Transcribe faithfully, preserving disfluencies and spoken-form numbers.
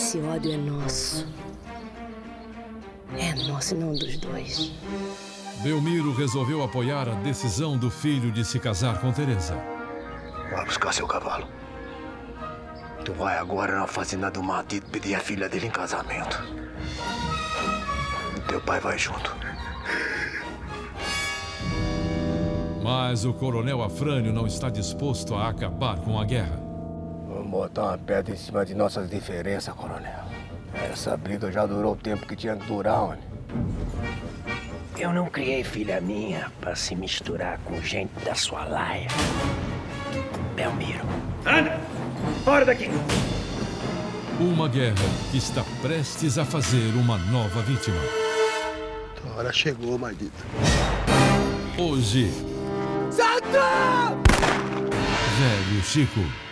Esse ódio é nosso. É nosso e não dos dois. Belmiro resolveu apoiar a decisão do filho de se casar com Teresa. Vai buscar seu cavalo. Tu vai agora na fazenda do Matito pedir a filha dele em casamento. E teu pai vai junto. Mas o coronel Afrânio não está disposto a acabar com a guerra. Vamos botar uma pedra em cima de nossas diferenças, coronel. Essa briga já durou o tempo que tinha que durar, homem. Eu não criei filha minha para se misturar com gente da sua laia. Belmiro. Anda! Fora daqui! Uma guerra que está prestes a fazer uma nova vítima. A hora chegou, maldito. Hoje... Santo! Velho Chico.